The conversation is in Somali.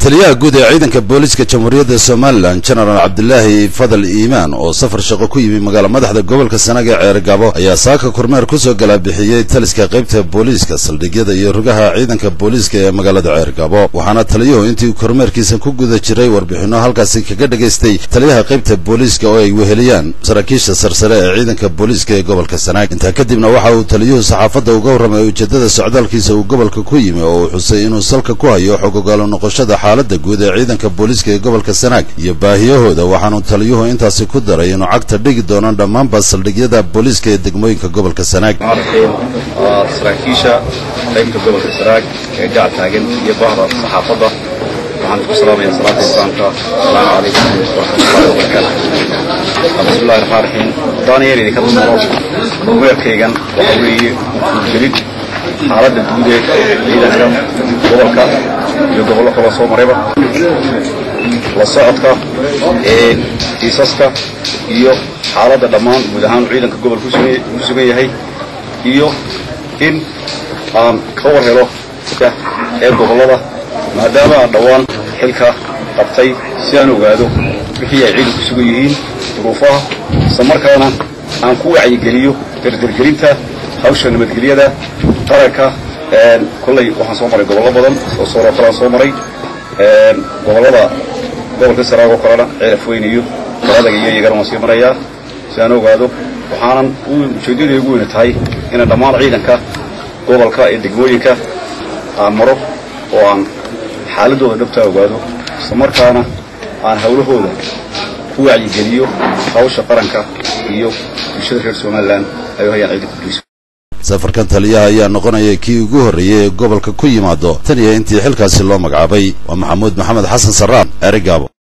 taliyaha guud ee ciidanka booliska jamhuuriyadda Soomaaliland General Cabdullaahi Fadal Iimaan oo safar shaqo ku yimi magaalada madaxda gobolka Sanaag ee Ceergabo ayaa saaka kormeer ku soo gala bixiyay taliska qaybta booliska saldhigyada iyo rugaha ciidanka booliska ee magaalada Ceergabo waxaana taliyuhu intii kormeerkiisa ku guda jiray warbixino halkaasi kaga dhageystay taliyaha qaybta booliska oo ay weheliyaan saraakiisha sarsare ee ciidanka booliska ee gobolka Sanaag inta kadibna waxa uu taliyuhu saxaafadda uga warramay ujeedada socdaalkiisa uu gobolka ku yimi oo uu xusay inuu salka ku hayo xog ogaal noqoshada xaaladda guud ee ciidanka booliska ee gobolka Sanaag iyo baahiyahooda waxaanu taliyuhu intaasi ku daray inuu cagta dhigi doono dhammaan saldhigyada booliska ee degmooyinka gobolka Sanaag saraakiisha qaybta gobolka Sanaag ee gaar taagan iyo bahda saxaafadda waxaan ku salaamayaa salaada islaamka salaamu calaykum wa rahmatullaahi wa barakaatuh bismillaahi rahmaani rahiim daaniyeel ka dhammaado weerkaygan waxa weeye gelid xaaladda guud ee ciidanka gobolka iyo gobollo kala soo marayba la socodka kiisaska iyo xaaladda dhammaan guud ahaan ciidanka gobolka ku sugan yahay iyo in aan ka war helo ee gobollada maadaama aan dhawaan xilka qabtay si aan ogaado wixii ay ciidanku sugan yihiin duruufaha isla markaana aan ku wacyigeliyo dardargelinta hawsha nabadgelyada qaranka kullay waxaan soo maray gobollo badan oo kale soo maray gobollada gobolka Sanaag oo kalena Ceelaf Weyn iyo Qaradag iyo iyagana waan sii marayaa si aan ogaado waxaanan ujeedadii ugu weyn tahay in dhammaan ciidanka gobolka ee degmooyinka aan maro oo aan xaaladooda dhabta ogaado isla markaana aan hawlahooda ku wacyigeliyo hawsha qaranka iyo bulshada reer Soomaaliland ay hayaan ciidanka booliska safarkan taliyaha ayaa noqonaya kii ugu horeeyay ee gobolka ku yimaado tan iyo intii xilkaasi loo magacaabay waa Maxamuud Maxamed Xasan Sarraab Ceergabo.